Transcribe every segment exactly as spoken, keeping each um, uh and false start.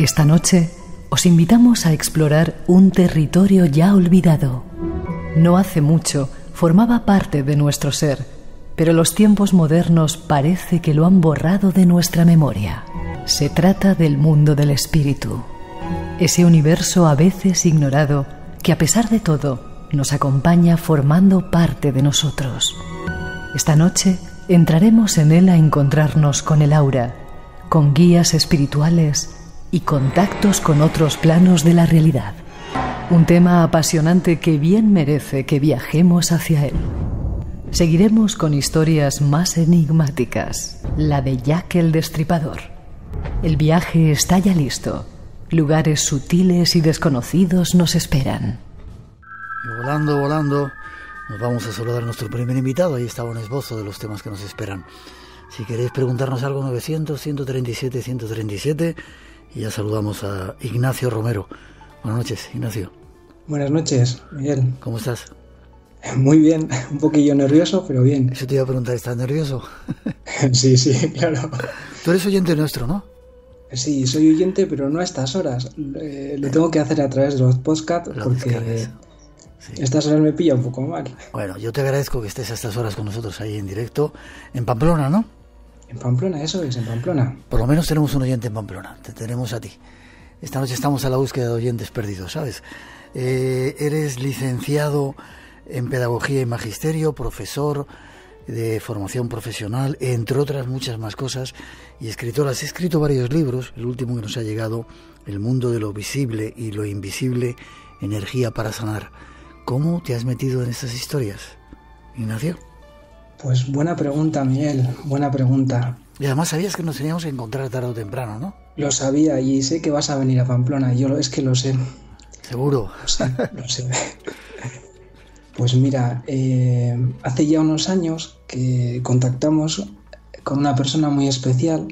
Esta noche os invitamos a explorar un territorio ya olvidado. No hace mucho formaba parte de nuestro ser, pero los tiempos modernos parece que lo han borrado de nuestra memoria. Se trata del mundo del espíritu, ese universo a veces ignorado que a pesar de todo nos acompaña formando parte de nosotros. Esta noche entraremos en él a encontrarnos con el aura, con guías espirituales y contactos con otros planos de la realidad. Un tema apasionante que bien merece que viajemos hacia él. Seguiremos con historias más enigmáticas, la de Jack el Destripador. El viaje está ya listo. Lugares sutiles y desconocidos nos esperan. Y volando, volando, nos vamos a saludar a nuestro primer invitado. Ahí está un esbozo de los temas que nos esperan. Si queréis preguntarnos algo, novecientos, ciento treinta y siete, ciento treinta y siete. Y ya saludamos a Ignacio Romero. Buenas noches, Ignacio. Buenas noches, Miguel. ¿Cómo estás? Muy bien, un poquillo nervioso, pero bien. Eso te iba a preguntar, ¿estás nervioso? Sí, sí, claro. Tú eres oyente nuestro, ¿no? Sí, soy oyente, pero no a estas horas. Eh, lo tengo que hacer a través de los podcasts porque sí. Estas horas me pilla un poco mal. Bueno, yo te agradezco que estés a estas horas con nosotros ahí en directo, en Pamplona, ¿no? En Pamplona, eso es, en Pamplona. Por lo menos tenemos un oyente en Pamplona, te tenemos a ti. Esta noche estamos a la búsqueda de oyentes perdidos, ¿sabes? Eh, eres licenciado en Pedagogía y Magisterio, profesor de formación profesional, entre otras muchas más cosas, y escritor. Has escrito varios libros, el último que nos ha llegado, El mundo de lo visible y lo invisible, energía para sanar. ¿Cómo te has metido en estas historias, Ignacio? Pues buena pregunta, Miguel, buena pregunta. Y además sabías que nos teníamos que encontrar tarde o temprano, ¿no? Lo sabía y sé que vas a venir a Pamplona, yo es que lo sé. ¿Seguro? Lo sé, lo sé. Pues mira, eh, hace ya unos años que contactamos con una persona muy especial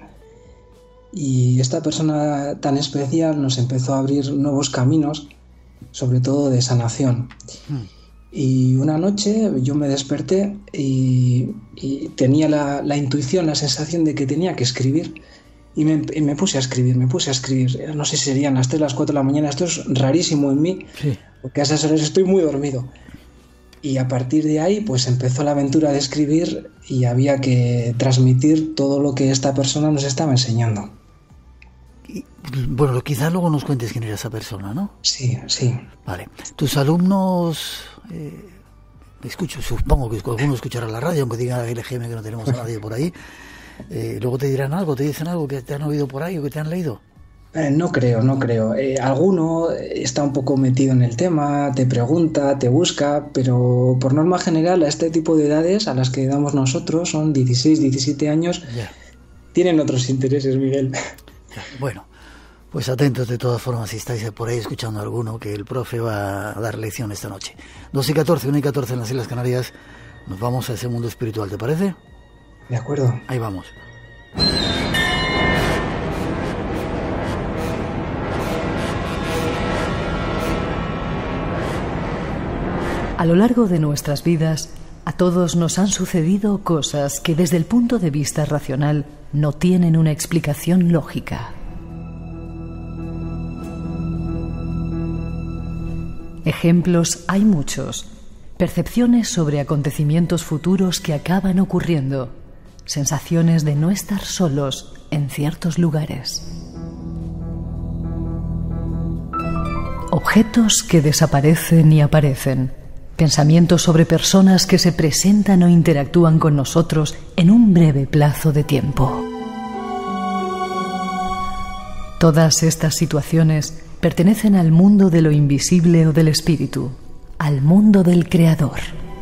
y esta persona tan especial nos empezó a abrir nuevos caminos, sobre todo de sanación. Mm. Y una noche yo me desperté y, y tenía la, la intuición, la sensación de que tenía que escribir y me, y me puse a escribir, me puse a escribir. No sé si serían las tres, las cuatro de la mañana, esto es rarísimo en mí, sí, porque a esas horas estoy muy dormido. Y a partir de ahí pues empezó la aventura de escribir y había que transmitir todo lo que esta persona nos estaba enseñando. Y, bueno, quizás luego nos cuentes quién era esa persona, ¿no? Sí, sí. Vale. Tus alumnos, eh, escucho, supongo que alguno escuchará la radio, aunque diga L G M que no tenemos a nadie por ahí. Eh, luego te dirán algo, te dicen algo que te han oído por ahí o que te han leído. Eh, no creo, no creo. Eh, alguno está un poco metido en el tema, te pregunta, te busca, pero por norma general a este tipo de edades a las que damos nosotros, son dieciséis, diecisiete años, yeah, tienen otros intereses, Miguel. Ya, bueno, pues atentos de todas formas si estáis por ahí escuchando a alguno, que el profe va a dar lección esta noche. dos y catorce, una y catorce en las Islas Canarias, nos vamos a ese mundo espiritual, ¿te parece? De acuerdo. Ahí vamos. A lo largo de nuestras vidas, a todos nos han sucedido cosas que desde el punto de vista racional no tienen una explicación lógica. Ejemplos hay muchos, percepciones sobre acontecimientos futuros que acaban ocurriendo, sensaciones de no estar solos en ciertos lugares. Objetos que desaparecen y aparecen. Pensamientos sobre personas que se presentan o interactúan con nosotros en un breve plazo de tiempo. Todas estas situaciones pertenecen al mundo de lo invisible o del espíritu, al mundo del creador.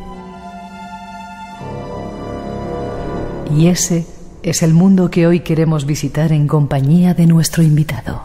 Y ese es el mundo que hoy queremos visitar en compañía de nuestro invitado.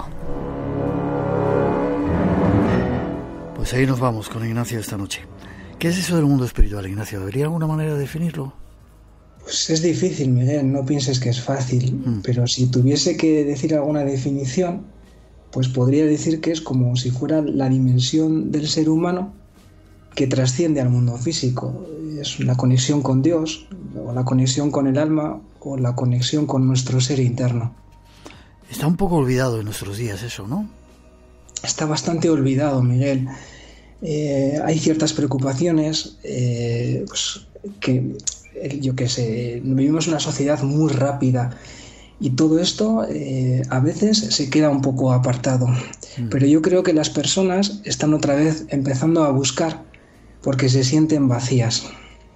Pues ahí nos vamos con Ignacio esta noche. ¿Qué es eso del mundo espiritual, Ignacio? ¿Habría alguna manera de definirlo? Pues es difícil, Miguel, no pienses que es fácil, mm. pero si tuviese que decir alguna definición, pues podría decir que es como si fuera la dimensión del ser humano que trasciende al mundo físico. Es la conexión con Dios, o la conexión con el alma, o la conexión con nuestro ser interno. Está un poco olvidado en nuestros días eso, ¿no? Está bastante olvidado, Miguel. Eh, hay ciertas preocupaciones, eh, pues, que, yo qué sé, vivimos en una sociedad muy rápida y todo esto eh, a veces se queda un poco apartado. Mm. Pero yo creo que las personas están otra vez empezando a buscar porque se sienten vacías.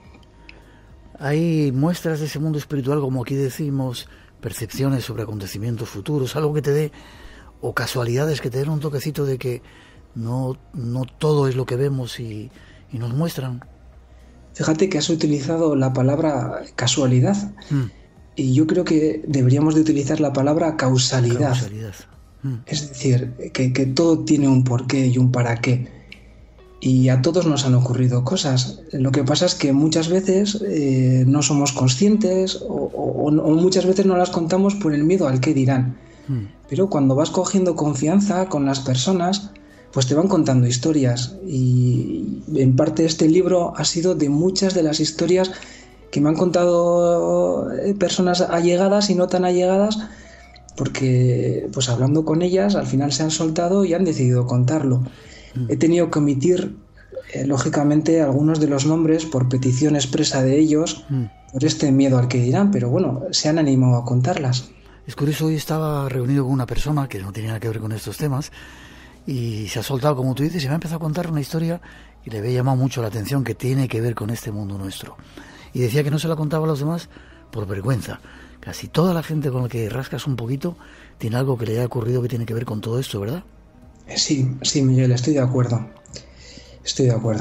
Hay muestras de ese mundo espiritual, como aquí decimos, percepciones sobre acontecimientos futuros, algo que te dé, o casualidades que te den un toquecito de que no, no todo es lo que vemos y, y nos muestran. Fíjate que has utilizado la palabra casualidad mm. y yo creo que deberíamos de utilizar la palabra causalidad. Causalidad. Mm. Es decir, que, que todo tiene un porqué y un para qué. Y a todos nos han ocurrido cosas. Lo que pasa es que muchas veces eh, no somos conscientes o, o, o muchas veces no las contamos por el miedo al qué dirán. Mm. Pero cuando vas cogiendo confianza con las personas, pues te van contando historias. Y en parte este libro ha sido de muchas de las historias que me han contado personas allegadas y no tan allegadas, porque pues hablando con ellas al final se han soltado y han decidido contarlo. He tenido que omitir, eh, lógicamente, algunos de los nombres por petición expresa de ellos, mm. por este miedo al que dirán, pero bueno, se han animado a contarlas. Es curioso, hoy estaba reunido con una persona que no tenía nada que ver con estos temas y se ha soltado, como tú dices, y me ha empezado a contar una historia y le había llamado mucho la atención que tiene que ver con este mundo nuestro. Y decía que no se la contaba a los demás por vergüenza. Casi toda la gente con la que rascas un poquito tiene algo que le haya ocurrido que tiene que ver con todo esto, ¿verdad? Sí, sí, Miguel, estoy de acuerdo. Estoy de acuerdo.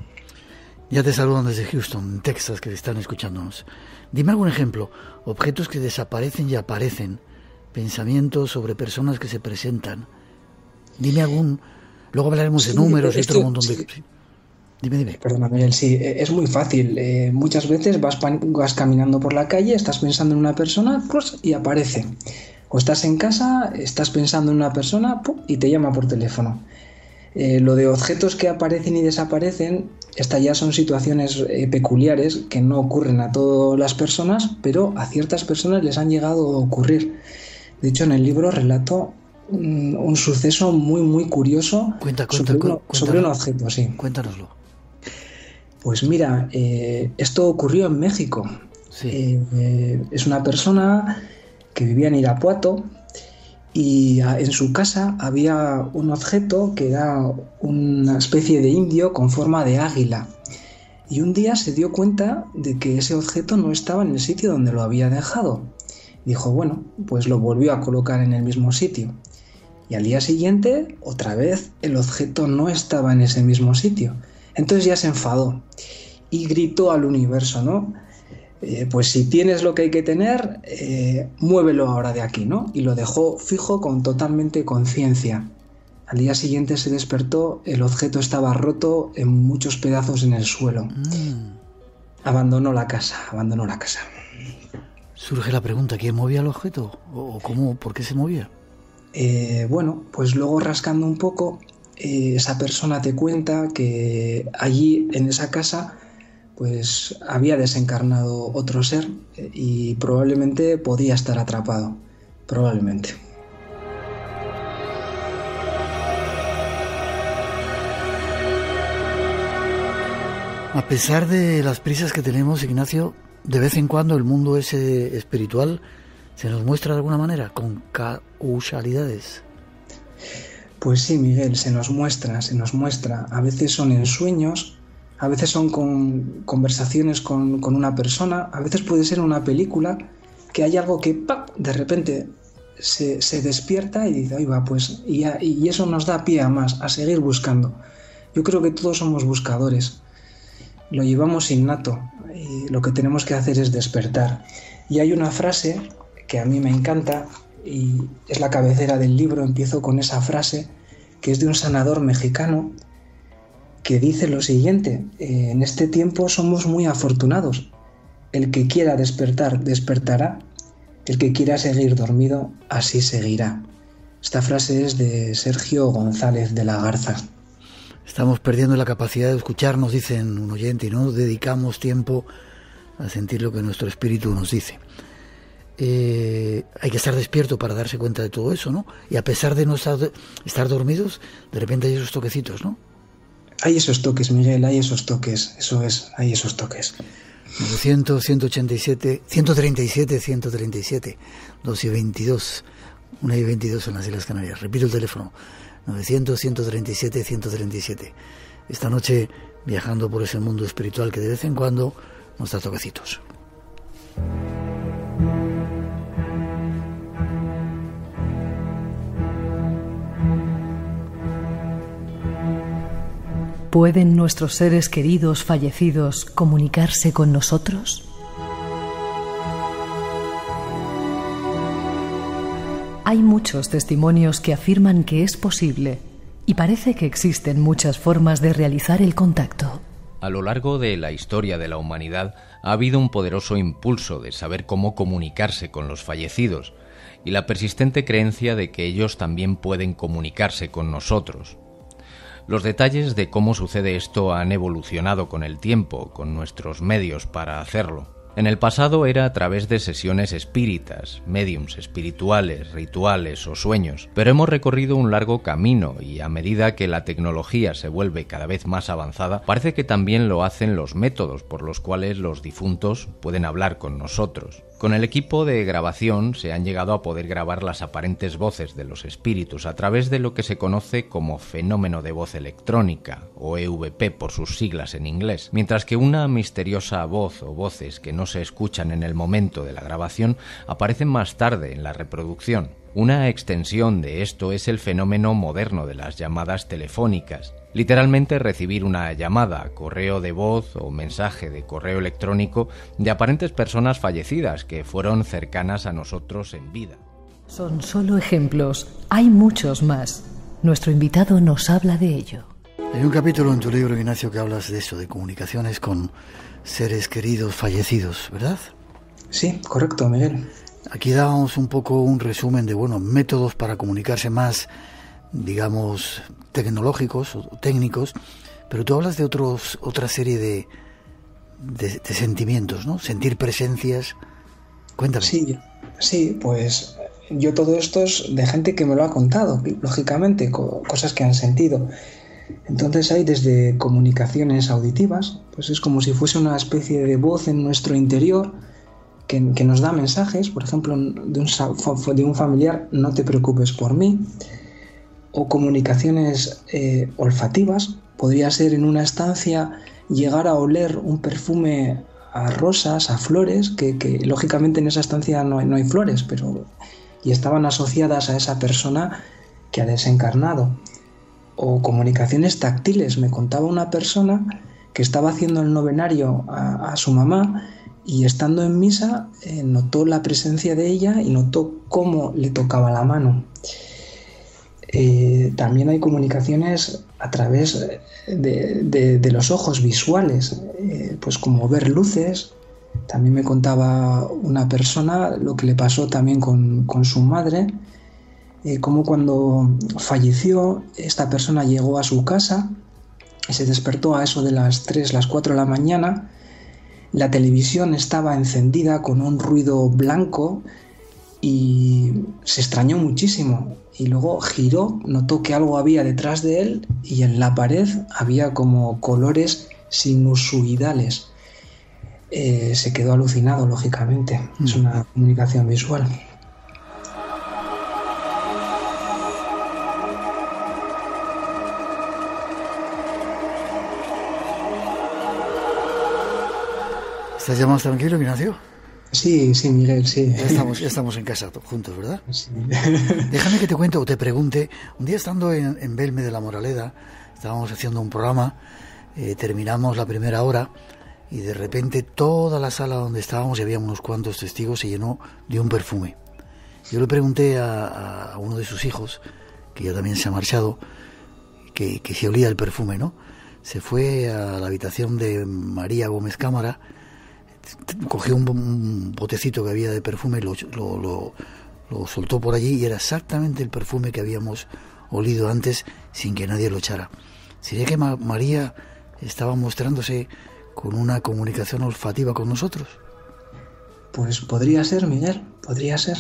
Ya te saludan desde Houston, Texas, que están escuchándonos. Dime algún ejemplo. Objetos que desaparecen y aparecen. Pensamientos sobre personas que se presentan. Dime algún... Luego hablaremos sí, de números y otro montón de... Sí. Dime, dime. Perdona, Miguel, sí, es muy fácil. Eh, muchas veces vas, vas caminando por la calle, estás pensando en una persona pues, y aparece. O estás en casa, estás pensando en una persona ¡pum! Y te llama por teléfono. Eh, lo de objetos que aparecen y desaparecen, estas ya son situaciones eh, peculiares que no ocurren a todas las personas, pero a ciertas personas les han llegado a ocurrir. De hecho, en el libro relato un, un suceso muy, muy curioso cuenta, cuenta, sobre, uno, cu- sobre un objeto, sí. Cuéntanoslo. Pues mira, eh, esto ocurrió en México. Sí. Eh, eh, es una persona que vivía en Irapuato y a, en su casa había un objeto que era una especie de indio con forma de águila. Y un día se dio cuenta de que ese objeto no estaba en el sitio donde lo había dejado. Dijo, bueno, pues lo volvió a colocar en el mismo sitio. Y al día siguiente, otra vez, el objeto no estaba en ese mismo sitio. Entonces ya se enfadó y gritó al universo, ¿no? Eh, pues si tienes lo que hay que tener, eh, muévelo ahora de aquí, ¿no? Y lo dejó fijo con totalmente conciencia. Al día siguiente se despertó, el objeto estaba roto en muchos pedazos en el suelo. Mm. Abandonó la casa, abandonó la casa. Surge la pregunta, ¿quién movía el objeto? ¿O cómo, por qué se movía? Eh, bueno, pues luego rascando un poco, eh, esa persona te cuenta que allí en esa casa pues había desencarnado otro ser y probablemente podía estar atrapado, probablemente. A pesar de las prisas que tenemos, Ignacio, de vez en cuando el mundo ese espiritual se nos muestra de alguna manera, con causalidades. Pues sí, Miguel, se nos muestra, se nos muestra. A veces son en sueños, a veces son con conversaciones con, con una persona, a veces puede ser una película, que hay algo que ¡pap!, de repente se, se despierta y dice, ahí va, pues, y, a, y eso nos da pie a más, a seguir buscando. Yo creo que todos somos buscadores, lo llevamos innato, y lo que tenemos que hacer es despertar. Y hay una frase que a mí me encanta, y es la cabecera del libro, empiezo con esa frase, que es de un sanador mexicano, que dice lo siguiente: eh, en este tiempo somos muy afortunados. El que quiera despertar, despertará. El que quiera seguir dormido, así seguirá. Esta frase es de Sergio González de la Garza. Estamos perdiendo la capacidad de escucharnos, dicen un oyente, y no dedicamos tiempo a sentir lo que nuestro espíritu nos dice. Eh, Eh, hay que estar despierto para darse cuenta de todo eso, ¿no? Y a pesar de no estar, estar dormidos, de repente hay esos toquecitos, ¿no? Hay esos toques, Miguel, hay esos toques, eso es, hay esos toques. novecientos, ciento ochenta y siete, ciento treinta y siete, ciento treinta y siete, dos y veintidós, una y veintidós en las Islas Canarias. Repito el teléfono, novecientos, ciento treinta y siete, ciento treinta y siete. Esta noche viajando por ese mundo espiritual que de vez en cuando nos da toquecitos. ¿Pueden nuestros seres queridos fallecidos comunicarse con nosotros? Hay muchos testimonios que afirman que es posible y parece que existen muchas formas de realizar el contacto. A lo largo de la historia de la humanidad ha habido un poderoso impulso de saber cómo comunicarse con los fallecidos y la persistente creencia de que ellos también pueden comunicarse con nosotros. Los detalles de cómo sucede esto han evolucionado con el tiempo, con nuestros medios para hacerlo. En el pasado era a través de sesiones espíritas, médiums espirituales, rituales o sueños, pero hemos recorrido un largo camino y a medida que la tecnología se vuelve cada vez más avanzada, parece que también lo hacen los métodos por los cuales los difuntos pueden hablar con nosotros. Con el equipo de grabación se han llegado a poder grabar las aparentes voces de los espíritus a través de lo que se conoce como fenómeno de voz electrónica, o E V P por sus siglas en inglés, mientras que una misteriosa voz o voces que no se escuchan en el momento de la grabación aparecen más tarde en la reproducción. Una extensión de esto es el fenómeno moderno de las llamadas telefónicas. Literalmente recibir una llamada, correo de voz o mensaje de correo electrónico de aparentes personas fallecidas que fueron cercanas a nosotros en vida. Son solo ejemplos, hay muchos más. Nuestro invitado nos habla de ello. Hay un capítulo en tu libro, Ignacio, que hablas de eso, de comunicaciones con seres queridos fallecidos, ¿verdad? Sí, correcto, Miguel. Aquí dábamos un poco un resumen de, bueno, métodos para comunicarse más, digamos, tecnológicos o técnicos, pero tú hablas de otros, otra serie de, de, de sentimientos, ¿no? Sentir presencias. Cuéntame. Sí, sí, pues yo todo esto es de gente que me lo ha contado, lógicamente, co- cosas que han sentido. Entonces hay desde comunicaciones auditivas, pues es como si fuese una especie de voz en nuestro interior que, que nos da mensajes, por ejemplo, de un, de un familiar, no te preocupes por mí. O comunicaciones eh, olfativas, podría ser en una estancia llegar a oler un perfume a rosas, a flores, que, que lógicamente en esa estancia no hay, no hay flores, pero y estaban asociadas a esa persona que ha desencarnado. O comunicaciones táctiles, me contaba una persona que estaba haciendo el novenario a, a su mamá y estando en misa eh, notó la presencia de ella y notó cómo le tocaba la mano. Eh, también hay comunicaciones a través de, de, de los ojos visuales, eh, pues como ver luces. También me contaba una persona lo que le pasó también con, con su madre, eh, como cuando falleció esta persona llegó a su casa y se despertó a eso de las tres, las cuatro de la mañana. La televisión estaba encendida con un ruido blanco y se extrañó muchísimo. Y luego giró, notó que algo había detrás de él y en la pared había como colores sinusoidales. Eh, se quedó alucinado, lógicamente. Mm. Es una comunicación visual. ¿Estás ya más tranquilo, Ignacio? Sí, sí, Miguel, sí. Ya estamos, ya estamos en casa juntos, ¿verdad? Sí. Déjame que te cuente o te pregunte. Un día estando en, en Belme de la Moraleda, estábamos haciendo un programa, eh, terminamos la primera hora y de repente toda la sala donde estábamos, y había unos cuantos testigos, se llenó de un perfume. Yo le pregunté a, a uno de sus hijos, que ya también se ha marchado, que, que si olía el perfume, ¿no? Se fue a la habitación de María Gómez Cámara, cogió un, un botecito que había de perfume, lo, lo, lo, lo soltó por allí y era exactamente el perfume que habíamos olido antes sin que nadie lo echara. ¿Sería que Ma- María estaba mostrándose con una comunicación olfativa con nosotros? Pues podría ser, Miguel, podría ser.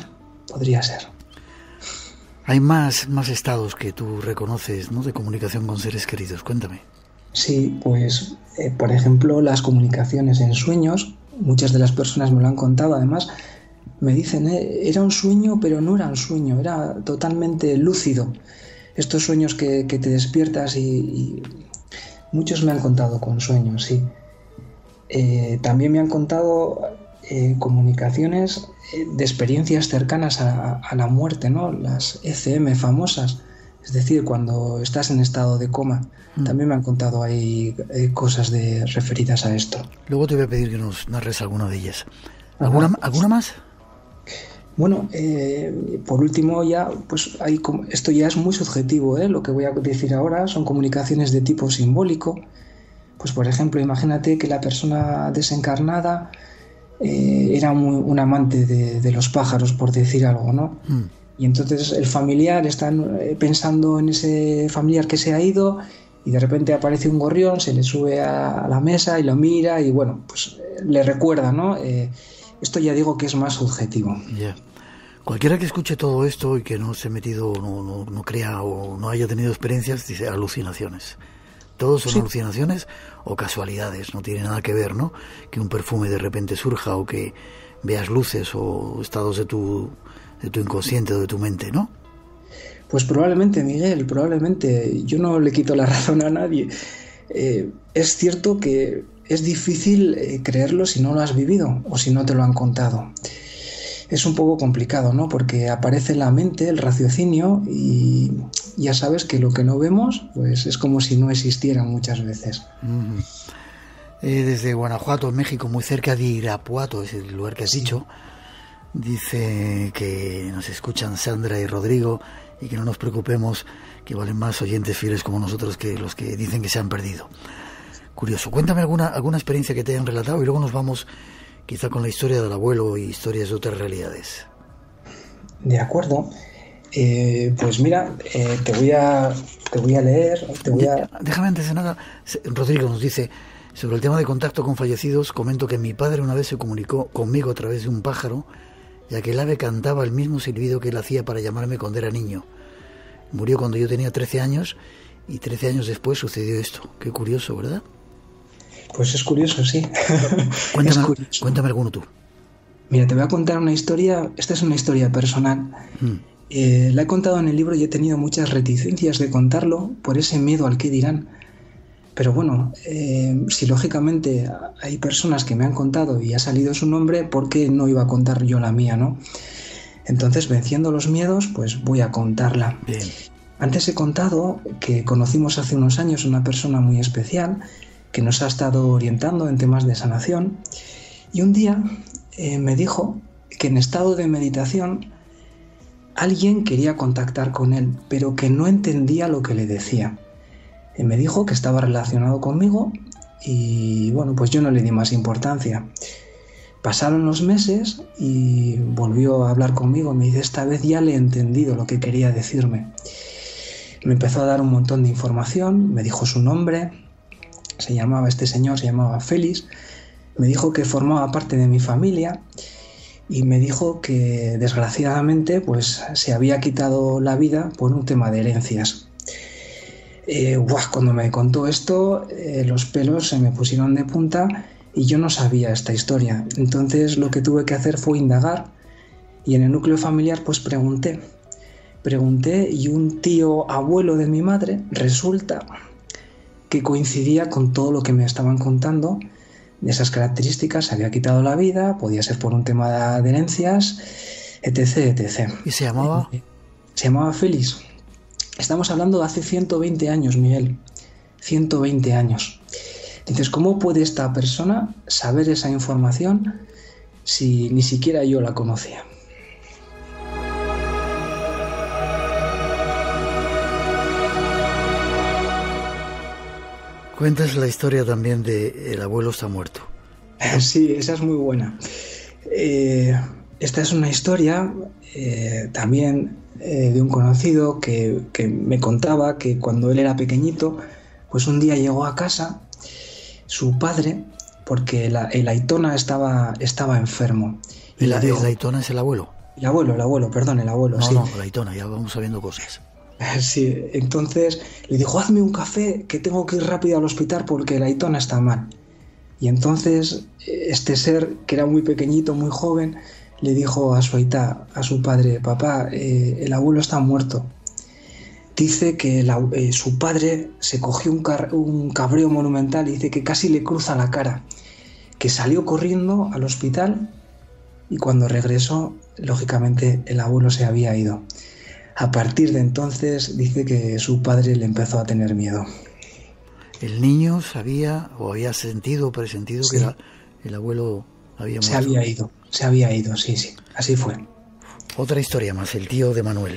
podría ser. Hay más, más estados que tú reconoces, ¿no?, de comunicación con seres queridos. Cuéntame. Sí, pues, eh, por ejemplo, las comunicaciones en sueños. Muchas de las personas me lo han contado, además, me dicen, eh, era un sueño, pero no era un sueño, era totalmente lúcido. Estos sueños que, que te despiertas y, y... Muchos me han contado con sueños, sí. Eh, también me han contado eh, comunicaciones de experiencias cercanas a, a la muerte, ¿no? Las E C M famosas, es decir, cuando estás en estado de coma. Mm. También me han contado ahí eh, cosas de, referidas a esto. Luego te voy a pedir que nos narres alguna de ellas. ¿Alguna, uh-huh. ¿alguna más? Bueno, eh, por último ya, pues hay, esto ya es muy subjetivo, ¿eh? Lo que voy a decir ahora son comunicaciones de tipo simbólico. Pues por ejemplo, imagínate que la persona desencarnada eh, era muy, un amante de, de los pájaros, por decir algo, ¿no? Mm. Y entonces el familiar está pensando en ese familiar que se ha ido y de repente aparece un gorrión, se le sube a la mesa y lo mira y bueno, pues le recuerda, ¿no? Eh, esto ya digo que es más subjetivo. Yeah. Cualquiera que escuche todo esto y que no se ha metido, no, no, no crea o no haya tenido experiencias, dice alucinaciones. Todos son sí. alucinaciones o casualidades, no tiene nada que ver, ¿no? Que un perfume de repente surja o que veas luces o estados de tu, de tu inconsciente o de tu mente, ¿no? Pues probablemente, Miguel, probablemente. Yo no le quito la razón a nadie. Eh, es cierto que es difícil eh, creerlo si no lo has vivido o si no te lo han contado. Es un poco complicado, ¿no? Porque aparece en la mente el raciocinio y ya sabes que lo que no vemos pues es como si no existiera muchas veces. Mm-hmm. Eh, desde Guanajuato, México, muy cerca de Irapuato, es el lugar que has sí. dicho, dice que nos escuchan Sandra y Rodrigo y que no nos preocupemos, que valen más oyentes fieles como nosotros que los que dicen que se han perdido. Curioso. Cuéntame alguna, alguna experiencia que te hayan relatado y luego nos vamos quizá con la historia del abuelo y historias de otras realidades. De acuerdo. Eh, pues mira, eh, te voy a te voy a leer. Te voy a... Déjame antes de nada, Rodrigo nos dice, sobre el tema de contacto con fallecidos, comento que mi padre una vez se comunicó conmigo a través de un pájaro, ya que el ave cantaba el mismo silbido que él hacía para llamarme cuando era niño. Murió cuando yo tenía trece años y trece años después sucedió esto. Qué curioso, ¿verdad? Pues es curioso, sí. Cuéntame, es curioso. Cuéntame alguno tú. Mira, te voy a contar una historia. Esta es una historia personal. Mm. Eh, la he contado en el libro y he tenido muchas reticencias de contarlo por ese miedo al qué dirán. Pero bueno, eh, si lógicamente hay personas que me han contado y ha salido su nombre, ¿por qué no iba a contar yo la mía, no? Entonces, venciendo los miedos, pues voy a contarla. Bien. Antes he contado que conocimos hace unos años una persona muy especial que nos ha estado orientando en temas de sanación y un día eh, me dijo que en estado de meditación alguien quería contactar con él, pero que no entendía lo que le decía. Eh, me dijo que estaba relacionado conmigo y bueno, pues yo no le di más importancia. Pasaron los meses y volvió a hablar conmigo. Me dice, esta vez ya le he entendido lo que quería decirme. Me empezó a dar un montón de información, me dijo su nombre, se llamaba este señor, se llamaba Félix, me dijo que formaba parte de mi familia y me dijo que desgraciadamente pues se había quitado la vida por un tema de herencias. Eh, ¡buah! Cuando me contó esto, eh, los pelos se me pusieron de punta y yo no sabía esta historia. Entonces lo que tuve que hacer fue indagar y en el núcleo familiar pues pregunté. Pregunté y un tío abuelo de mi madre resulta que coincidía con todo lo que me estaban contando de esas características, se había quitado la vida, podía ser por un tema de herencias, etc, etcétera. ¿Y se llamaba? Se llamaba Félix. Estamos hablando de hace ciento veinte años, Miguel. ciento veinte años. Entonces, ¿cómo puede esta persona saber esa información si ni siquiera yo la conocía? Cuentas la historia también de El abuelo está muerto. Sí, esa es muy buena. Eh, esta es una historia eh, también eh, de un conocido que, que me contaba que cuando él era pequeñito, pues un día llegó a casa su padre, porque la, el Aitona estaba, estaba enfermo. Y ¿El, dijo, ¿El Aitona es el abuelo? El abuelo, el abuelo, perdón, el abuelo. No, sí. no, la Aitona, ya vamos sabiendo cosas. Sí, entonces le dijo, hazme un café, que tengo que ir rápido al hospital porque la Aitona está mal. Y entonces este ser, que era muy pequeñito, muy joven, le dijo a su aita, a su padre, papá, eh, el abuelo está muerto. Dice que la, eh, su padre se cogió un, car un cabreo monumental y dice que casi le cruza la cara, que salió corriendo al hospital y cuando regresó, lógicamente, el abuelo se había ido. A partir de entonces dice que su padre le empezó a tener miedo. El niño sabía o había sentido o presentido sí. que la, el abuelo había muerto. Se había ido, se había ido, sí, sí, así fue. Otra historia más, el tío de Manuel.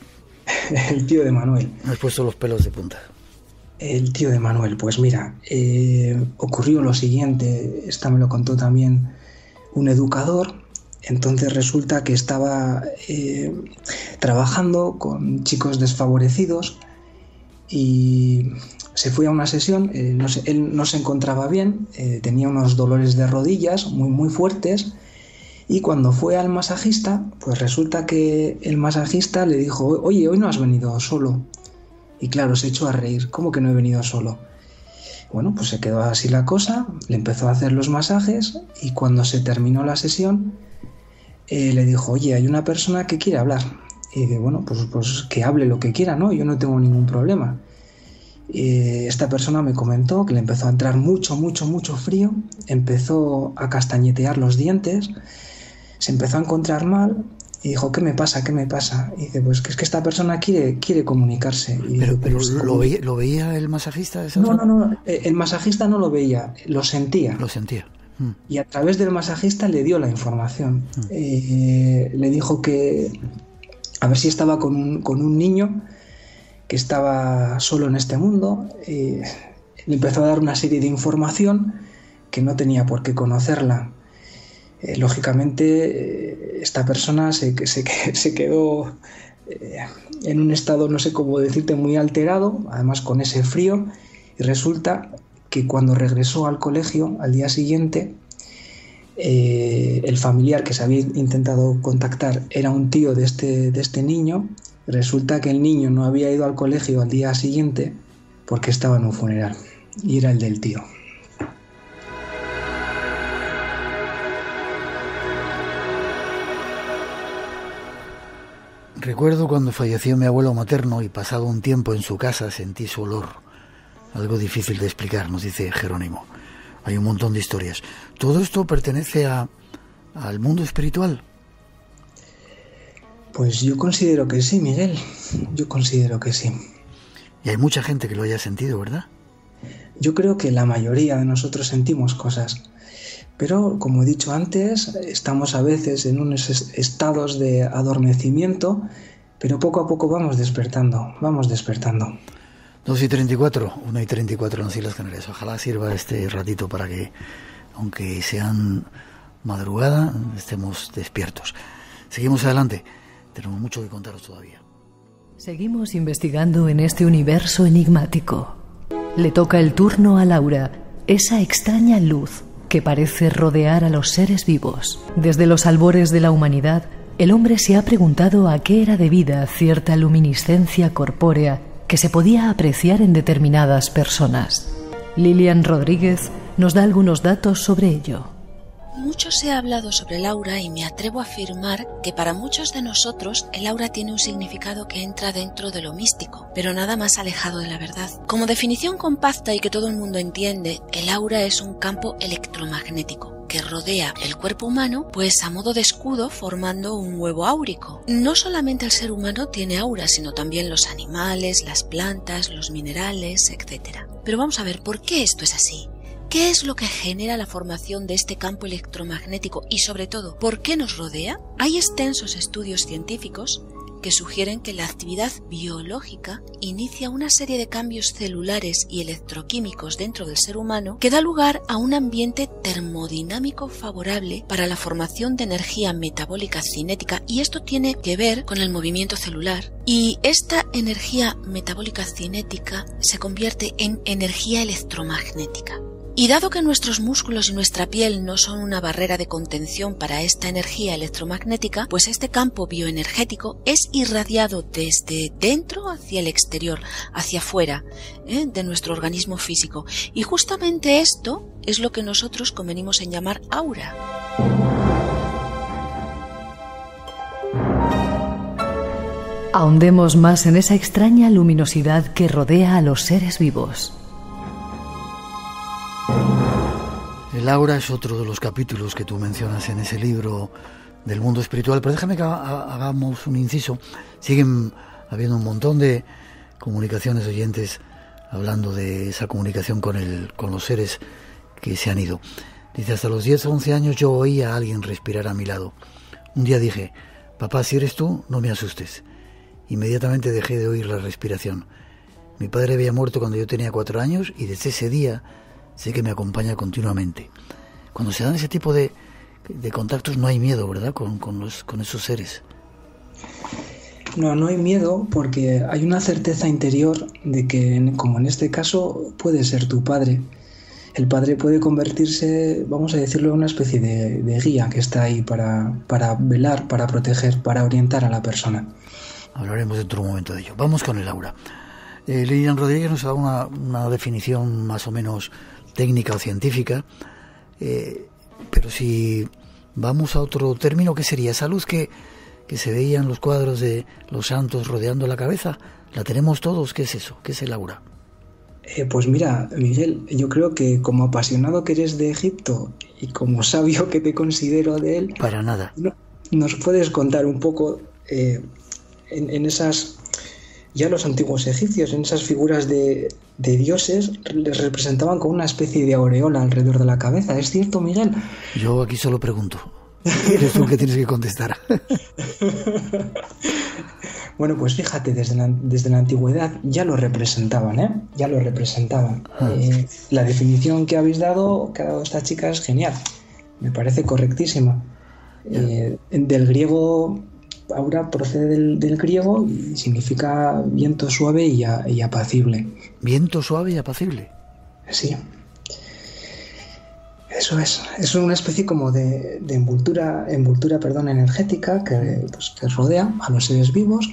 El tío de Manuel. Me has puesto los pelos de punta. El tío de Manuel, pues mira, eh, ocurrió lo siguiente, esta me lo contó también un educador. Entonces resulta que estaba eh, trabajando con chicos desfavorecidos y se fue a una sesión, eh, no se, él no se encontraba bien, eh, tenía unos dolores de rodillas muy muy fuertes y cuando fue al masajista, pues resulta que el masajista le dijo, oye, hoy no has venido solo. Y claro, se echó a reír, ¿cómo que no he venido solo? Bueno, pues se quedó así la cosa, le empezó a hacer los masajes y cuando se terminó la sesión, Eh, le dijo, oye, hay una persona que quiere hablar. Y dice, bueno, pues, pues que hable lo que quiera, ¿no? Yo no tengo ningún problema. Eh, esta persona me comentó que le empezó a entrar mucho, mucho, mucho frío, empezó a castañetear los dientes, se empezó a encontrar mal y dijo, ¿qué me pasa? ¿Qué me pasa? Y dice, pues que es que esta persona quiere, quiere comunicarse. Y pero dice, pero pues, ¿lo, veía, ¿lo veía el masajista? Esa no, no, no, el masajista no lo veía, lo sentía. Lo sentía. Y a través del masajista le dio la información. Mm. Eh, le dijo que a ver si estaba con un, con un niño que estaba solo en este mundo. Eh, le empezó a dar una serie de información que no tenía por qué conocerla. Eh, lógicamente, eh, esta persona se, se, se quedó eh, en un estado, no sé cómo decirte, muy alterado, además con ese frío, y resulta que cuando regresó al colegio al día siguiente, eh, el familiar que se había intentado contactar era un tío de este, de este niño. Resulta que el niño no había ido al colegio al día siguiente porque estaba en un funeral y era el del tío. Recuerdo cuando falleció mi abuelo materno y pasado un tiempo en su casa sentí su olor. Algo difícil de explicar, nos dice Jerónimo. Hay un montón de historias. ¿Todo esto pertenece a, al mundo espiritual? Pues yo considero que sí, Miguel. Yo considero que sí. Y hay mucha gente que lo haya sentido, ¿verdad? Yo creo que la mayoría de nosotros sentimos cosas. Pero, como he dicho antes, estamos a veces en unos estados de adormecimiento, pero poco a poco vamos despertando, vamos despertando. dos y treinta y cuatro, una y treinta y cuatro en las Islas Canarias. Ojalá sirva este ratito para que, aunque sean madrugada, estemos despiertos. Seguimos adelante. Tenemos mucho que contaros todavía. Seguimos investigando en este universo enigmático. Le toca el turno a Laura, esa extraña luz que parece rodear a los seres vivos. Desde los albores de la humanidad, el hombre se ha preguntado a qué era debida cierta luminiscencia corpórea que se podía apreciar en determinadas personas. Lilian Rodríguez nos da algunos datos sobre ello. Mucho se ha hablado sobre el aura y me atrevo a afirmar que para muchos de nosotros el aura tiene un significado que entra dentro de lo místico, pero nada más alejado de la verdad. Como definición compacta y que todo el mundo entiende, el aura es un campo electromagnético que rodea el cuerpo humano, pues a modo de escudo formando un huevo áurico. No solamente el ser humano tiene aura, sino también los animales, las plantas, los minerales, etcétera. Pero vamos a ver, ¿por qué esto es así? ¿Qué es lo que genera la formación de este campo electromagnético y, sobre todo, por qué nos rodea? Hay extensos estudios científicos que sugieren que la actividad biológica inicia una serie de cambios celulares y electroquímicos dentro del ser humano que da lugar a un ambiente termodinámico favorable para la formación de energía metabólica cinética, y esto tiene que ver con el movimiento celular. Y esta energía metabólica cinética se convierte en energía electromagnética. Y dado que nuestros músculos y nuestra piel no son una barrera de contención para esta energía electromagnética, pues este campo bioenergético es irradiado desde dentro hacia el exterior, hacia afuera, ¿eh? de nuestro organismo físico. Y justamente esto es lo que nosotros convenimos en llamar aura. Ahondemos más en esa extraña luminosidad que rodea a los seres vivos. El aura es otro de los capítulos que tú mencionas en ese libro del mundo espiritual, pero déjame que hagamos un inciso. Siguen habiendo un montón de comunicaciones de oyentes hablando de esa comunicación con, el, con los seres que se han ido. Dice, hasta los diez o once años yo oía a alguien respirar a mi lado. Un día dije, papá, si eres tú, no me asustes. Inmediatamente dejé de oír la respiración. Mi padre había muerto cuando yo tenía cuatro años y desde ese día sé que me acompaña continuamente. Cuando se dan ese tipo de, de contactos no hay miedo, ¿verdad? Con, con, los, con esos seres. No, no hay miedo porque hay una certeza interior de que, como en este caso, puede ser tu padre. El padre puede convertirse, vamos a decirlo, en una especie de, de guía que está ahí para, para velar, para proteger, para orientar a la persona. Hablaremos dentro de un momento de ello. Vamos con el aura. Eh, Lilian Rodríguez nos da una, una definición más o menos técnica o científica, eh, pero si vamos a otro término, ¿qué sería? Esa luz que, que se veía en los cuadros de los santos rodeando la cabeza, ¿la tenemos todos? ¿Qué es eso? ¿Qué es el aura? Eh, pues mira, Miguel, yo creo que como apasionado que eres de Egipto y como sabio que te considero de él... Para nada. No, ¿nos puedes contar un poco eh, en, en esas... Ya los antiguos egipcios, en esas figuras de, de dioses, les representaban con una especie de aureola alrededor de la cabeza? ¿Es cierto, Miguel? Yo aquí solo pregunto. Eres tú el que tienes que contestar. Bueno, pues fíjate, desde la, desde la antigüedad ya lo representaban, ¿eh? Ya lo representaban. Ah. Eh, la definición que habéis dado, que ha dado esta chica, es genial. Me parece correctísima. Eh, del griego... Aura procede del, del griego y significa viento suave y, a, y apacible. ¿Viento suave y apacible? Sí. Eso es. Es una especie como de, de envoltura, envoltura perdón, energética que, pues, que rodea a los seres vivos.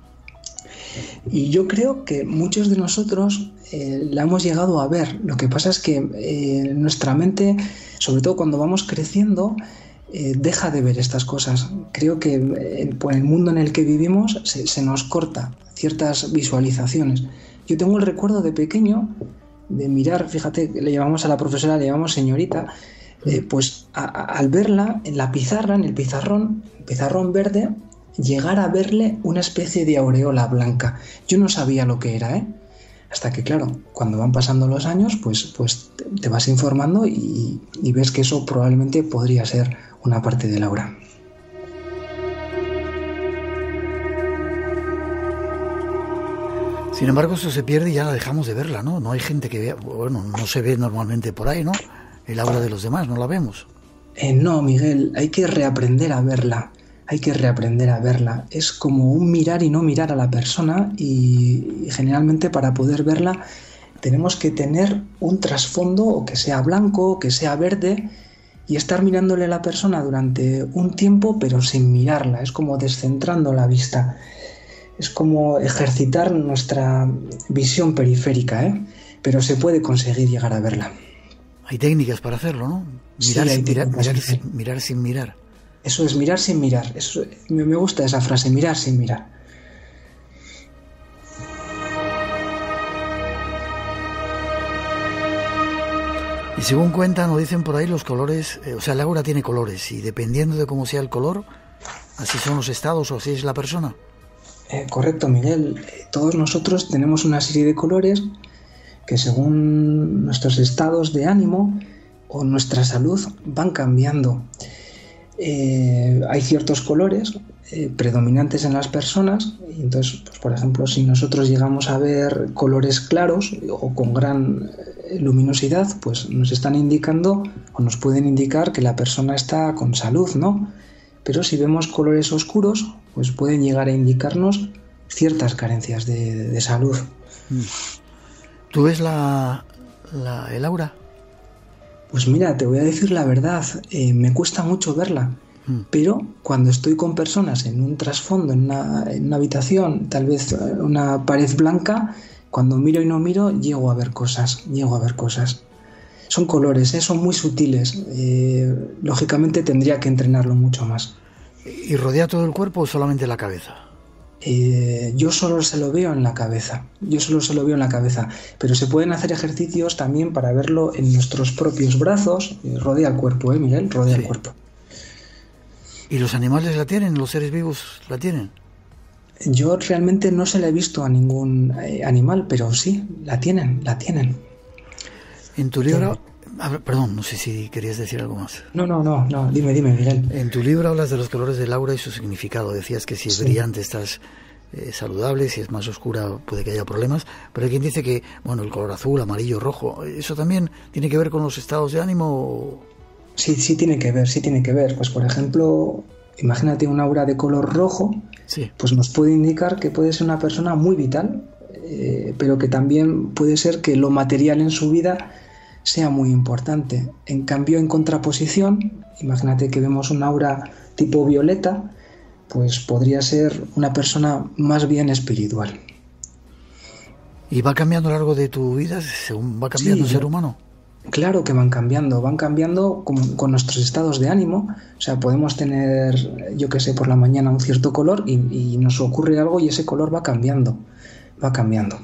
Y yo creo que muchos de nosotros eh, la hemos llegado a ver. Lo que pasa es que eh, nuestra mente, sobre todo cuando vamos creciendo, Eh, deja de ver estas cosas. Creo que eh, por el mundo en el que vivimos se, se nos corta ciertas visualizaciones. Yo tengo el recuerdo de pequeño de mirar, fíjate, le llamamos a la profesora, le llamamos señorita, eh, pues a, a, al verla en la pizarra, en el pizarrón, pizarrón verde, llegar a verle una especie de aureola blanca. Yo no sabía lo que era, ¿eh? Hasta que, claro, cuando van pasando los años, pues, pues te vas informando y, y ves que eso probablemente podría ser una parte del aura. Sin embargo, eso se pierde y ya la dejamos de verla, ¿no? No hay gente que vea, bueno, no se ve normalmente por ahí, ¿no? El aura de los demás, no la vemos. Eh, no, Miguel, hay que reaprender a verla. Hay que reaprender a verla. Es como un mirar y no mirar a la persona y, y generalmente para poder verla tenemos que tener un trasfondo o que sea blanco o que sea verde y estar mirándole a la persona durante un tiempo pero sin mirarla. Es como descentrando la vista. Es como ejercitar nuestra visión periférica, ¿eh? Pero se puede conseguir llegar a verla. Hay técnicas para hacerlo, ¿no? Mirar, sí, sin, mirar, mirar, sin, mirar sin mirar. Eso es, mirar sin mirar. Eso, me gusta esa frase, mirar sin mirar. Y según cuentan o dicen por ahí, los colores, eh, o sea, el aura tiene colores y dependiendo de cómo sea el color, así son los estados o así es la persona. Eh, correcto, Miguel. Eh, todos nosotros tenemos una serie de colores que según nuestros estados de ánimo o nuestra salud van cambiando. Eh, hay ciertos colores eh, predominantes en las personas y entonces, pues, por ejemplo, si nosotros llegamos a ver colores claros o con gran eh, luminosidad, pues nos están indicando o nos pueden indicar que la persona está con salud, ¿no? Pero si vemos colores oscuros, pues pueden llegar a indicarnos ciertas carencias de, de, de salud. ¿Tú ves la, la, el aura? Pues mira, te voy a decir la verdad, eh, me cuesta mucho verla, mm. pero cuando estoy con personas en un trasfondo, en una, en una habitación, tal vez una pared blanca, cuando miro y no miro, llego a ver cosas, llego a ver cosas. Son colores, ¿eh? Son muy sutiles, eh, lógicamente tendría que entrenarlo mucho más. ¿Y rodea todo el cuerpo o solamente la cabeza? Eh, yo solo se lo veo en la cabeza, yo solo se lo veo en la cabeza, pero se pueden hacer ejercicios también para verlo en nuestros propios brazos. Eh, rodea el cuerpo, ¿eh, Miguel? Rodea sí. el cuerpo. ¿Y los animales la tienen? ¿Los seres vivos la tienen? Yo realmente no se la he visto a ningún eh, animal, pero sí, la tienen, la tienen. En tu libro... A ver, perdón, no sé si querías decir algo más. No, no, no, no, dime, dime, Miguel. En tu libro hablas de los colores del aura y su significado. Decías que si es sí. brillante estás eh, saludable, si es más oscura puede que haya problemas, pero hay quien dice que, bueno, el color azul, amarillo, rojo, ¿eso también tiene que ver con los estados de ánimo? Sí, sí tiene que ver, sí tiene que ver. Pues por ejemplo, imagínate un aura de color rojo, sí. pues nos puede indicar que puede ser una persona muy vital, eh, pero que también puede ser que lo material en su vida sea muy importante. En cambio, en contraposición, imagínate que vemos un aura tipo violeta, pues podría ser una persona más bien espiritual. ¿Y va cambiando a lo largo de tu vida según va cambiando sí, el ser humano? Claro que van cambiando, van cambiando con, con nuestros estados de ánimo. O sea, podemos tener, yo qué sé, por la mañana un cierto color y, y nos ocurre algo y ese color va cambiando, va cambiando.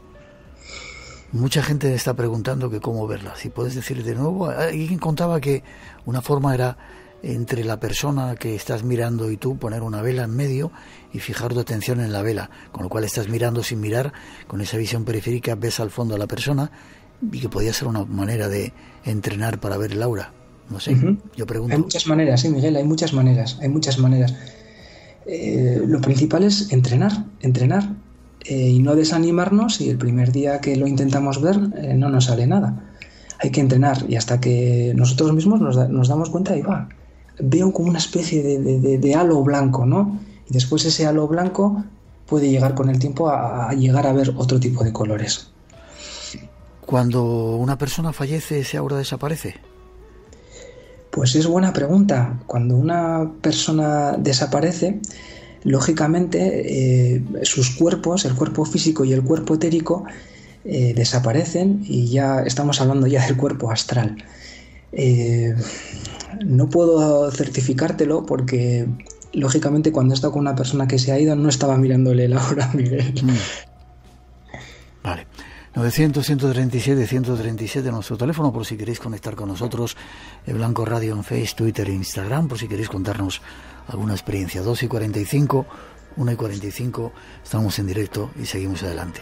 Mucha gente está preguntando que cómo verla. Si puedes decir de nuevo, alguien contaba que una forma era entre la persona que estás mirando y tú poner una vela en medio y fijar tu atención en la vela, con lo cual estás mirando sin mirar, con esa visión periférica ves al fondo a la persona, y que podía ser una manera de entrenar para ver el aura. No sé, uh-huh. yo pregunto. Hay muchas maneras, sí, Miguel, hay muchas maneras, hay muchas maneras. Eh, lo principal es entrenar, entrenar. Eh, y no desanimarnos si el primer día que lo intentamos ver eh, no nos sale nada. Hay que entrenar y hasta que nosotros mismos nos, da, nos damos cuenta y va, veo como una especie de, de, de, de halo blanco, ¿no? Y después ese halo blanco puede llegar con el tiempo a, a llegar a ver otro tipo de colores. Cuando una persona fallece, ¿ese aura desaparece? Pues es buena pregunta. Cuando una persona desaparece, lógicamente eh, sus cuerpos, el cuerpo físico y el cuerpo etérico eh, desaparecen y ya estamos hablando ya del cuerpo astral. Eh, no puedo certificártelo porque lógicamente cuando he estado con una persona que se ha ido no estaba mirándole la hora, Miguel. Mm. Vale. novecientos, ciento treinta y siete, ciento treinta y siete nuestro teléfono por si queréis conectar con nosotros. El Blanco Radio en Facebook, Twitter e Instagram por si queréis contarnos alguna experiencia. Dos y cuarenta y cinco, una y cuarenta y cinco, estamos en directo y seguimos adelante.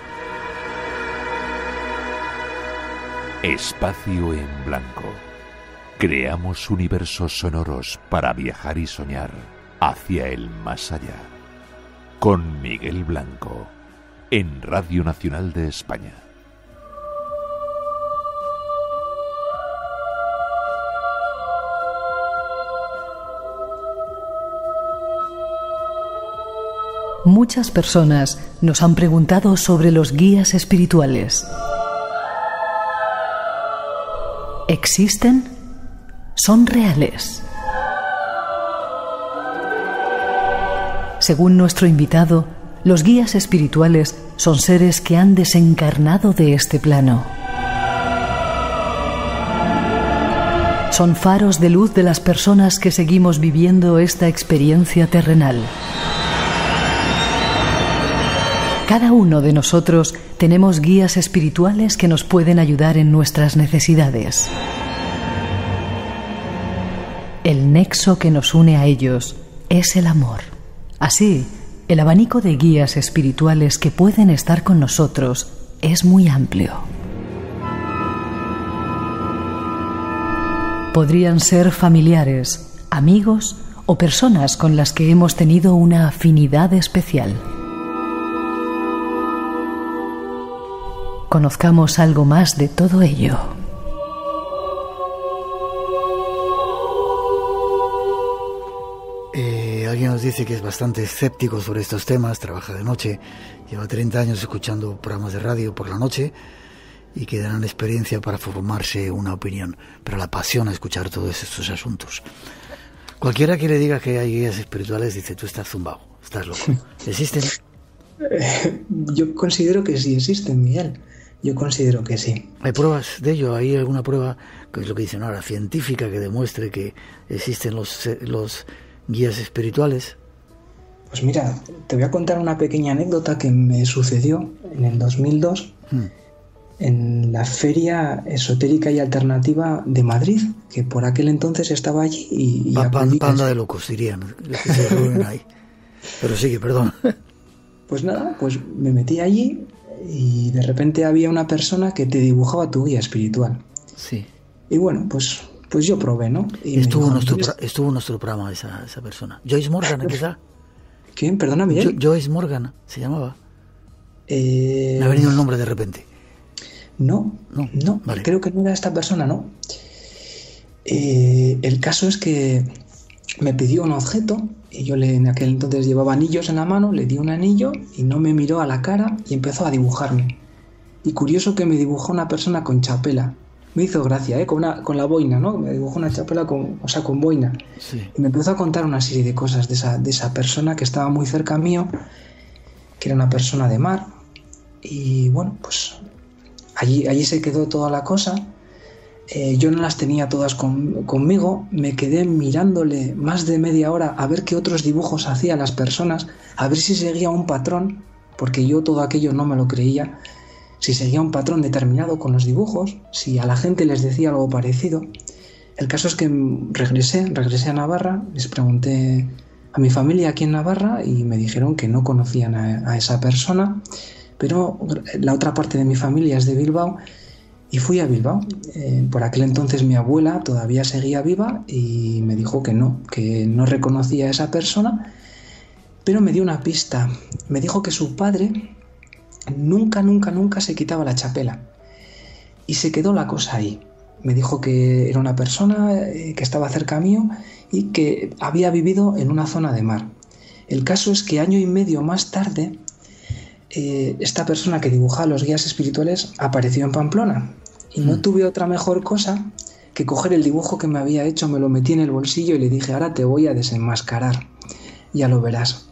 Espacio en Blanco. Creamos universos sonoros para viajar y soñar hacia el más allá. Con Miguel Blanco, en Radio Nacional de España. Muchas personas nos han preguntado sobre los guías espirituales. ¿Existen? ¿Son reales? Según nuestro invitado, los guías espirituales son seres que han desencarnado de este plano. Son faros de luz de las personas que seguimos viviendo esta experiencia terrenal. Cada uno de nosotros tenemos guías espirituales que nos pueden ayudar en nuestras necesidades. El nexo que nos une a ellos es el amor. Así, el abanico de guías espirituales que pueden estar con nosotros es muy amplio. Podrían ser familiares, amigos o personas con las que hemos tenido una afinidad especial. Conozcamos algo más de todo ello. Eh, alguien nos dice que es bastante escéptico sobre estos temas, trabaja de noche, lleva treinta años escuchando programas de radio por la noche y que dan experiencia para formarse una opinión, pero la pasión a escuchar todos estos asuntos. Cualquiera que le diga que hay guías espirituales dice, tú estás zumbado, estás loco. ¿Existen? Eh, yo considero que sí existen, Miguel. Yo considero que sí. ¿Hay pruebas de ello? ¿Hay alguna prueba, que es lo que dicen ahora, científica, que demuestre que existen los, los guías espirituales? Pues mira, te voy a contar una pequeña anécdota que me sucedió en el dos mil dos hmm. en la Feria Esotérica y Alternativa de Madrid, que por aquel entonces estaba allí y... y pa, pan, panda de locos, dirían. Que se reúnen ahí. Pero sigue, perdón. Pues nada, pues me metí allí y de repente había una persona que te dibujaba tu guía espiritual. Sí. Y bueno, pues, pues yo probé, ¿no? Y estuvo, dijo, nuestro, ¿tienes... estuvo en nuestro programa esa, esa persona. Joyce Morgan, quizá. ¿Quién? Perdona, Miguel. Jo Joyce Morgan se llamaba. Eh... Me ha venido el nombre de repente. No, no, no vale. Creo que no era esta persona, ¿no? Eh, el caso es que me pidió un objeto y yo le, en aquel entonces llevaba anillos en la mano, le di un anillo y no me miró a la cara y empezó a dibujarme. Y curioso que me dibujó una persona con chapela. Me hizo gracia, ¿eh? Con, una, con la boina, ¿no? Me dibujó una chapela con, o sea, con boina. Sí. Y me empezó a contar una serie de cosas de esa, de esa persona que estaba muy cerca mío, que era una persona de mar. Y bueno, pues allí, allí se quedó toda la cosa. Eh, yo no las tenía todas con, conmigo. Me quedé mirándole más de media hora a ver qué otros dibujos hacían las personas, a ver si seguía un patrón, porque yo todo aquello no me lo creía. Si seguía un patrón determinado con los dibujos, si a la gente les decía algo parecido. El caso es que regresé, regresé a Navarra, les pregunté a mi familia aquí en Navarra y me dijeron que no conocían a, a esa persona, pero la otra parte de mi familia es de Bilbao y fui a Bilbao. Eh, por aquel entonces mi abuela todavía seguía viva y me dijo que no, que no reconocía a esa persona, pero me dio una pista. Me dijo que su padre nunca, nunca, nunca se quitaba la chapela. Y se quedó la cosa ahí. Me dijo que era una persona eh, que estaba cerca mío y que había vivido en una zona de mar. El caso es que año y medio más tarde, eh, esta persona que dibujaba los guías espirituales apareció en Pamplona. Y no mm. tuve otra mejor cosa que coger el dibujo que me había hecho, me lo metí en el bolsillo y le dije, ahora te voy a desenmascarar. Ya lo verás.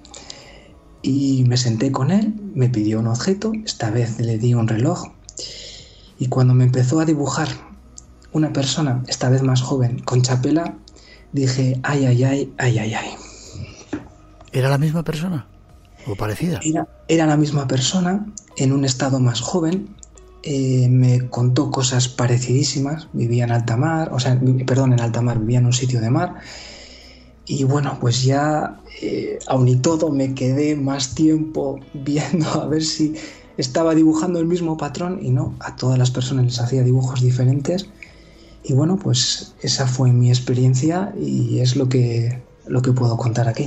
Y me senté con él, me pidió un objeto, esta vez le di un reloj, y cuando me empezó a dibujar una persona, esta vez más joven, con chapela, dije, ay, ay, ay, ay, ay, ay. ¿Era la misma persona o parecida? Era, era la misma persona, en un estado más joven, eh, me contó cosas parecidísimas, vivía en alta mar, o sea, perdón, en alta mar, vivía en un sitio de mar. Y bueno, pues ya, eh, aun y todo, me quedé más tiempo viendo a ver si estaba dibujando el mismo patrón y no, a todas las personas les hacía dibujos diferentes. Y bueno, pues esa fue mi experiencia y es lo que, lo que puedo contar aquí.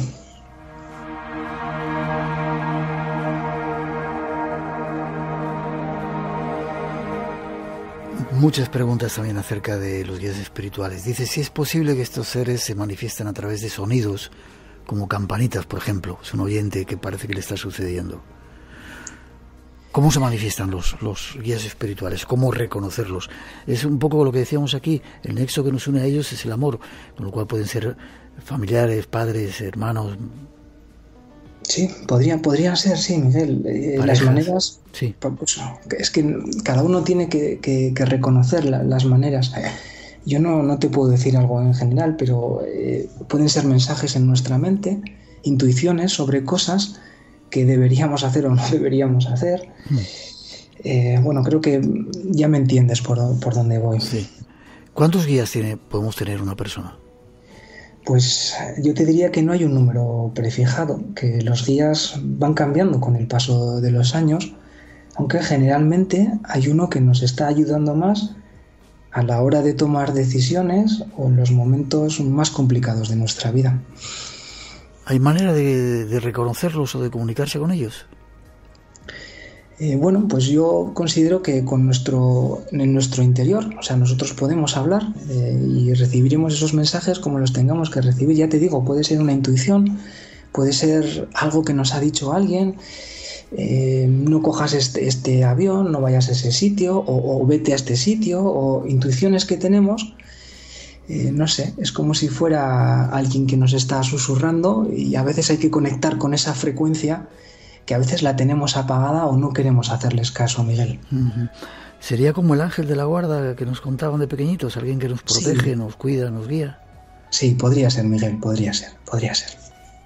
Muchas preguntas también acerca de los guías espirituales. Dice si es posible que estos seres se manifiesten a través de sonidos, como campanitas, por ejemplo. Es un oyente que parece que le está sucediendo. ¿Cómo se manifiestan los, los guías espirituales? ¿Cómo reconocerlos? Es un poco lo que decíamos aquí. El nexo que nos une a ellos es el amor, con lo cual pueden ser familiares, padres, hermanos. Sí, podría, podría ser, sí, Miguel. Eh, las maneras, sí. Pues, es que cada uno tiene que, que, que reconocer la, las maneras. Yo no, no te puedo decir algo en general, pero eh, pueden ser mensajes en nuestra mente, intuiciones sobre cosas que deberíamos hacer o no deberíamos hacer. Hmm. Eh, bueno, creo que ya me entiendes por, por dónde voy. Sí. ¿Cuántos guías tiene, podemos tener una persona? Pues yo te diría que no hay un número prefijado, que los guías van cambiando con el paso de los años, aunque generalmente hay uno que nos está ayudando más a la hora de tomar decisiones o en los momentos más complicados de nuestra vida. ¿Hay manera de, de reconocerlos o de comunicarse con ellos? Eh, bueno, pues yo considero que con nuestro, en nuestro interior, o sea, nosotros podemos hablar eh, y recibiremos esos mensajes como los tengamos que recibir. Ya te digo, puede ser una intuición, puede ser algo que nos ha dicho alguien, eh, no cojas este, este avión, no vayas a ese sitio, o, o vete a este sitio, o intuiciones que tenemos, eh, no sé, es como si fuera alguien que nos está susurrando, y a veces hay que conectar con esa frecuencia que a veces la tenemos apagada o no queremos hacerles caso, Miguel. Uh-huh. Sería como el ángel de la guarda que nos contaban de pequeñitos, alguien que nos protege, sí. nos cuida, nos guía. Sí, podría ser, Miguel, podría ser, podría ser.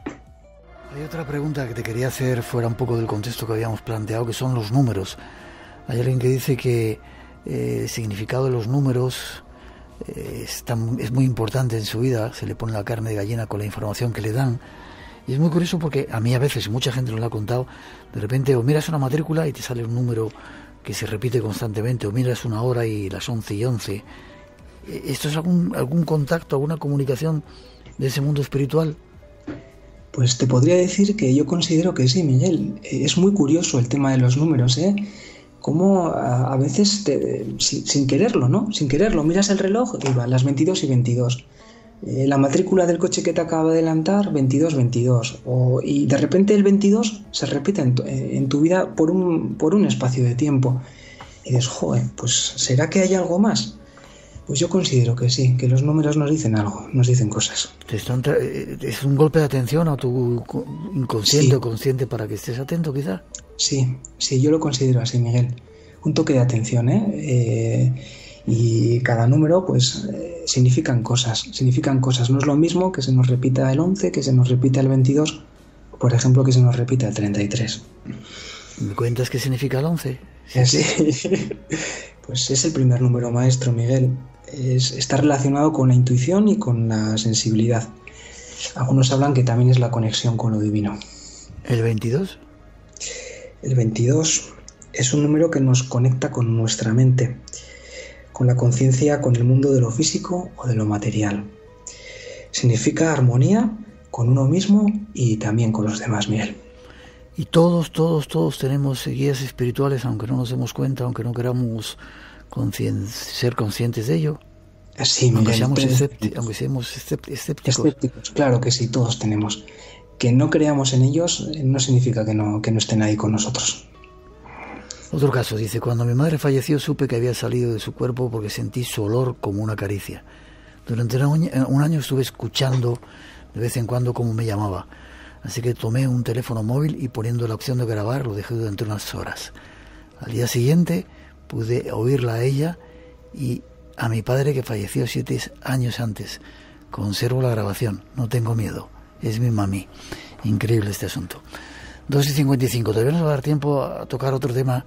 Hay otra pregunta que te quería hacer fuera un poco del contexto que habíamos planteado, que son los números. Hay alguien que dice que eh, el significado de los números eh, es, tan, es muy importante en su vida, se le pone la carne de gallina con la información que le dan. Y es muy curioso porque a mí a veces, y mucha gente nos lo ha contado, de repente o miras una matrícula y te sale un número que se repite constantemente, o miras una hora y las once y once. ¿Esto es algún, algún contacto, alguna comunicación de ese mundo espiritual? Pues te podría decir que yo considero que sí, Miguel. Es muy curioso el tema de los números, ¿eh? Como a, a veces, te, sin, sin quererlo, ¿no? Sin quererlo, miras el reloj y van las veintidós y veintidós. Eh, la matrícula del coche que te acaba de adelantar, veintidós veintidós. O, y de repente el veintidós se repite en tu, en tu vida por un, por un espacio de tiempo. Y dices, joder, pues ¿será que hay algo más? Pues yo considero que sí, que los números nos dicen algo, nos dicen cosas. ¿Es un golpe de atención a tu inconsciente sí. o consciente para que estés atento, quizá? Sí, sí, yo lo considero así, Miguel. Un toque de atención, ¿eh? eh y cada número, pues, eh, significan cosas, significan cosas. No es lo mismo que se nos repita el once, que se nos repita el veintidós, por ejemplo, que se nos repita el treinta y tres. ¿Me cuentas qué significa el once? Sí, sí. Pues es el primer número maestro, Miguel. Es, está relacionado con la intuición y con la sensibilidad. Algunos hablan que también es la conexión con lo divino. ¿El veintidós? El veintidós es un número que nos conecta con nuestra mente, con la conciencia, con el mundo de lo físico o de lo material. Significa armonía con uno mismo y también con los demás, Miguel. Y todos, todos, todos tenemos guías espirituales, aunque no nos demos cuenta, aunque no queramos conscien- ser conscientes de ello. Sí, Miguel, aunque seamos, escépti- aunque seamos escépticos. Escépticos, claro que sí, todos tenemos. Que no creamos en ellos no significa que no, que no estén ahí con nosotros. Otro caso, dice, cuando mi madre falleció supe que había salido de su cuerpo porque sentí su olor como una caricia. Durante un año estuve escuchando de vez en cuando cómo me llamaba. Así que tomé un teléfono móvil y poniendo la opción de grabar lo dejé durante unas horas. Al día siguiente pude oírla a ella y a mi padre que falleció siete años antes. Conservo la grabación, no tengo miedo, es mi mami. Increíble este asunto. dos y cincuenta y cinco, todavía nos va a dar tiempo a tocar otro tema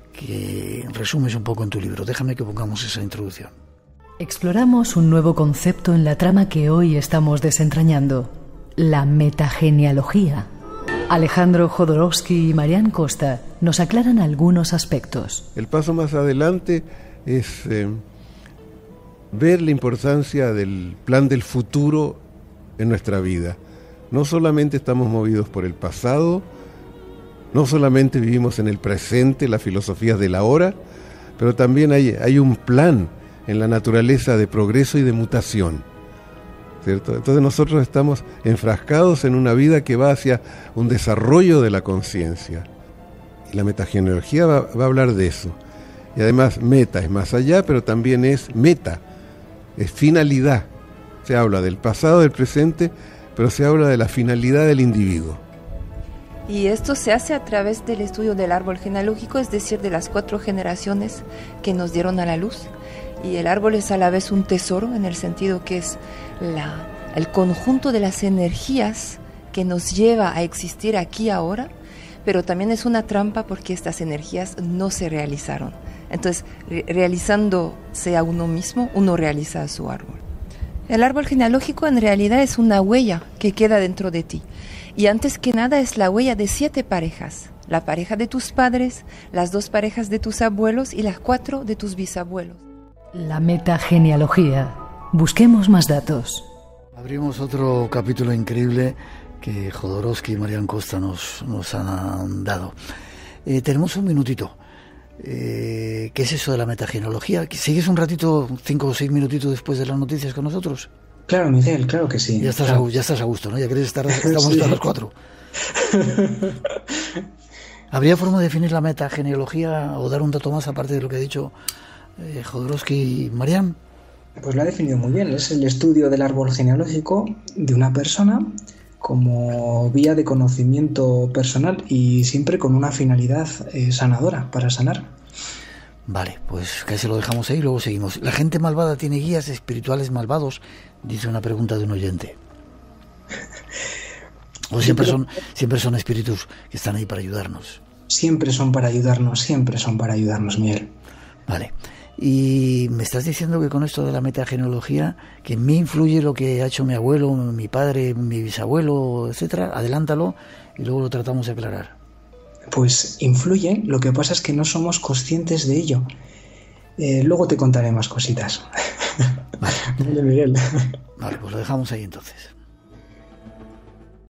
que resumes un poco en tu libro. Déjame que pongamos esa introducción. Exploramos un nuevo concepto en la trama que hoy estamos desentrañando, la metagenealogía. Alejandro Jodorowsky y Marián Costa nos aclaran algunos aspectos. El paso más adelante es eh, ver la importancia del plan del futuro en nuestra vida. No solamente estamos movidos por el pasado, no solamente vivimos en el presente, las filosofías del ahora, pero también hay, hay un plan en la naturaleza de progreso y de mutación, ¿cierto? Entonces nosotros estamos enfrascados en una vida que va hacia un desarrollo de la conciencia. Y la metagenealogía va, va a hablar de eso. Y además meta es más allá, pero también es meta, es finalidad. Se habla del pasado, del presente, pero se habla de la finalidad del individuo. Y esto se hace a través del estudio del árbol genealógico, es decir, de las cuatro generaciones que nos dieron a la luz. Y el árbol es a la vez un tesoro, en el sentido que es la, el conjunto de las energías que nos lleva a existir aquí ahora, pero también es una trampa porque estas energías no se realizaron. Entonces, re- realizándose a uno mismo, uno realiza a su árbol. El árbol genealógico en realidad es una huella que queda dentro de ti. Y antes que nada es la huella de siete parejas. La pareja de tus padres, las dos parejas de tus abuelos y las cuatro de tus bisabuelos. La metagenealogía. Busquemos más datos. Abrimos otro capítulo increíble que Jodorowsky y Marián Costa nos, nos han dado. Eh, tenemos un minutito. Eh, ¿Qué es eso de la metagenealogía? ¿Sigues un ratito, cinco o seis minutitos después de las noticias con nosotros? Claro, Miguel, claro que sí. Ya estás, claro. a, ya estás a gusto, ¿no? Ya quieres estar, estamos Sí. a las cuatro. ¿Habría forma de definir la metagenealogía o dar un dato más aparte de lo que ha dicho eh, Jodorowsky y Marián? Pues lo ha definido muy bien. Es el estudio del árbol genealógico de una persona como vía de conocimiento personal y siempre con una finalidad eh, sanadora, para sanar. Vale, pues casi lo dejamos ahí y luego seguimos. ¿La gente malvada tiene guías espirituales malvados? Dice una pregunta de un oyente. ¿O siempre son, siempre son espíritus que están ahí para ayudarnos? Siempre son para ayudarnos, siempre son para ayudarnos, Miguel. Vale. Y me estás diciendo que con esto de la metagenealogía, que en mí influye lo que ha hecho mi abuelo, mi padre, mi bisabuelo, etcétera. Adelántalo y luego lo tratamos de aclarar. Pues influye, lo que pasa es que no somos conscientes de ello. Eh, luego te contaré más cositas. Vale. Vale, Miguel. Vale, pues lo dejamos ahí entonces.